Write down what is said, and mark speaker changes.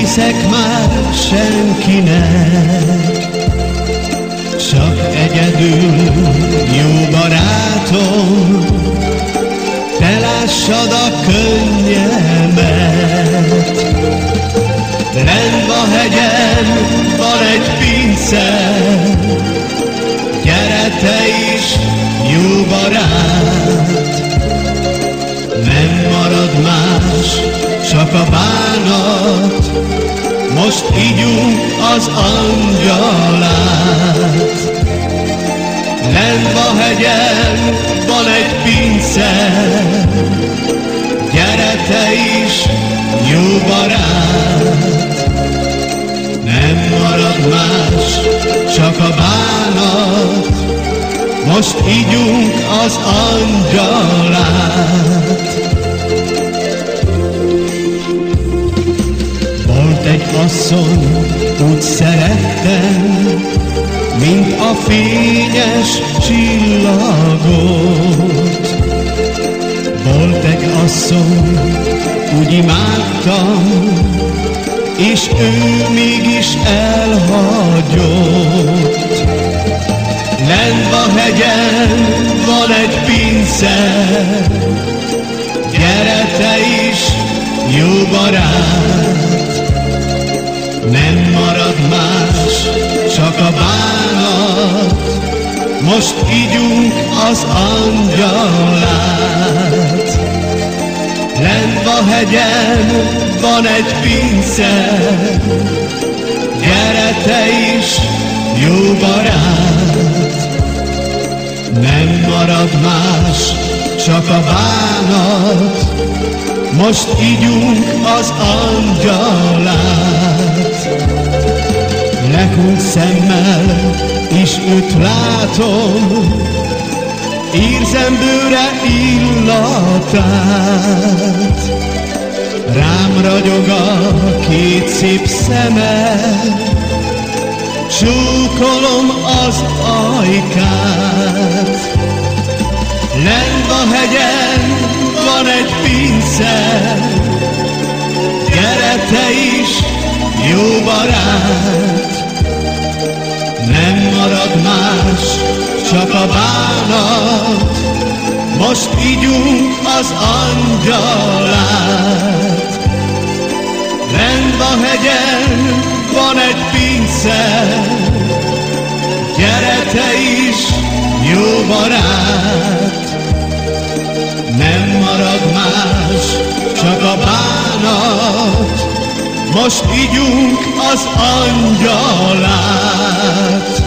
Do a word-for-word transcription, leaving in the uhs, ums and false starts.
Speaker 1: hiszek már senkinek, csak egyedül, jó barátom, te lássad a könnyemet. Lent a hegyen van egy pince, gyere te is, jó barát. Nem marad más, csak a bánat, most ígyunk az angyalát. Lent a hegyen van egy pince, gyere te is, jó barát. Nem marad más, csak a bánat, most ígyunk az angyalát. Volt egy asszony, úgy szerettem, mint a fényes csillagot. Volt egy asszony, úgy imádtam, és ő mégis elhagyott. Lent a hegyen van egy pince, gyere te is, jó barát. Nem marad más, csak a bánat, most ígyunk az angyalát. Lent a hegyen van egy pince, gyere te is, jó barát. Nem marad más, csak a bánat, most ígyunk az angyalát. Lekúrt szemmel is őt látom, érzem bőre illatát. Rám ragyog a két szép szeme, csókolom az ajkát. Lent a hegyen van egy pince, gyere te is, jó barát. Nem marad más, csak a bánat, most ígyunk az angyalát. Lent a hegyen van egy pince, gyere te is, jó barát. Nem marad más, csak a bánat, most ígyunk az angyalát.